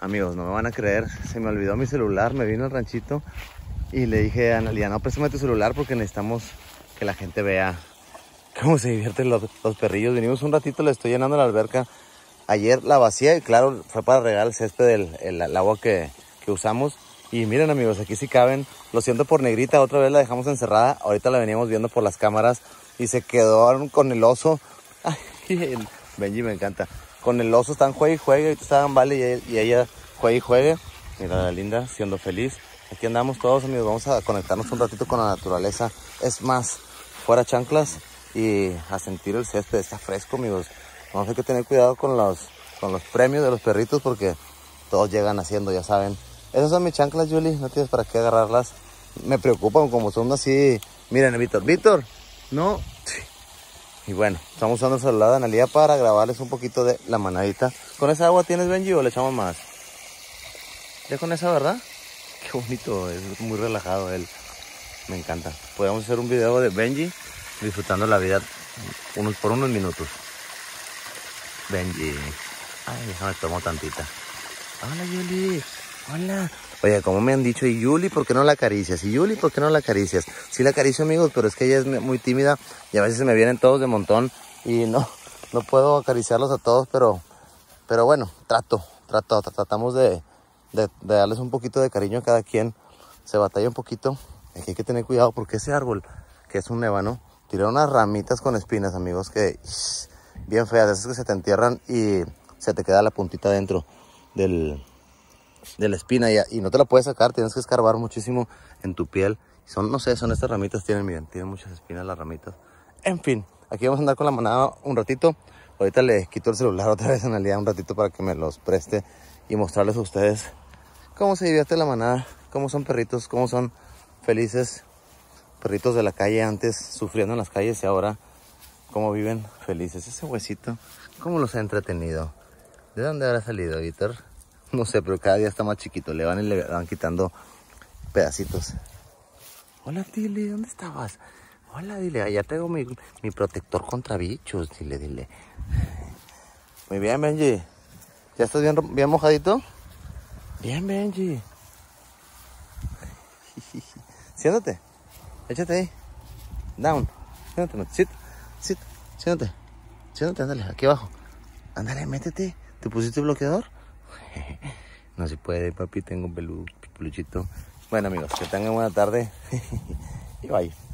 Amigos, no me van a creer, se me olvidó mi celular, me vino al ranchito y le dije a Analia, no, préstame tu celular porque necesitamos que la gente vea cómo se divierten los perrillos. Venimos un ratito, le estoy llenando la alberca. Ayer la vacié y claro, fue para regar el césped, el agua que usamos. Y miren amigos, aquí sí caben. Lo siento por Negrita, otra vez la dejamos encerrada. Ahorita la veníamos viendo por las cámaras y se quedó con el oso. Ay, el Benji me encanta. Con el oso están juegue y juegue. Ahorita estaban Vale y ella juegue y juegue. Mira la linda, siendo feliz. Aquí andamos todos amigos, vamos a conectarnos un ratito con la naturaleza. Es más, fuera chanclas y a sentir el césped. Está fresco amigos. Vamos a tener que tener cuidado con los premios de los perritos porque todos llegan haciendo, ya saben. Esas son mis chanclas, Julie, no tienes para qué agarrarlas. Me preocupan como son así. Miren, Víctor, no. Y bueno, estamos usando el celular de Analia para grabarles un poquito de la manadita. ¿Con esa agua tienes, Benji, o le echamos más? Ya con esa, ¿verdad? Qué bonito, es muy relajado él. Me encanta. Podemos hacer un video de Benji disfrutando la vida por unos minutos. Benji. Ay, déjame tomo tantita. Hola, Julie. Hola. Oye, como me han dicho, y Julie, ¿por qué no la acaricias? Y Julie, ¿por qué no la acaricias? Sí la acaricio, amigos, pero es que ella es muy tímida y a veces se me vienen todos de montón y no puedo acariciarlos a todos, pero bueno, tratamos de darles un poquito de cariño a cada quien. Se batalla un poquito. Aquí hay que tener cuidado porque ese árbol, que es un ébano, tira unas ramitas con espinas, amigos, que bien feas, esas que se te entierran y se te queda la puntita dentro de la espina y no te la puedes sacar, tienes que escarbar muchísimo en tu piel. Son, no sé, son estas ramitas, miren, tienen muchas espinas las ramitas. En fin, aquí vamos a andar con la manada un ratito. Ahorita le quito el celular otra vez en Analia un ratito para que me los preste y mostrarles a ustedes cómo se divierte la manada, cómo son perritos, cómo son felices. Perritos de la calle antes sufriendo en las calles y ahora cómo viven felices. Ese huesito, cómo los ha entretenido. ¿De dónde habrá salido, Víctor? No sé, pero cada día está más chiquito. Le van quitando pedacitos. Hola, Dile, ¿dónde estabas? Hola, Dile, allá tengo mi protector contra bichos. Dile. Muy bien, Benji. ¿Ya estás bien mojadito? Bien, Benji. Siéntate. Échate ahí. Down. Siéntate. Siéntate, ándale, aquí abajo. Ándale, métete. ¿Te pusiste bloqueador? No se puede, papi, tengo un peluchito. Bueno, amigos, que tengan buena tarde. Y bye.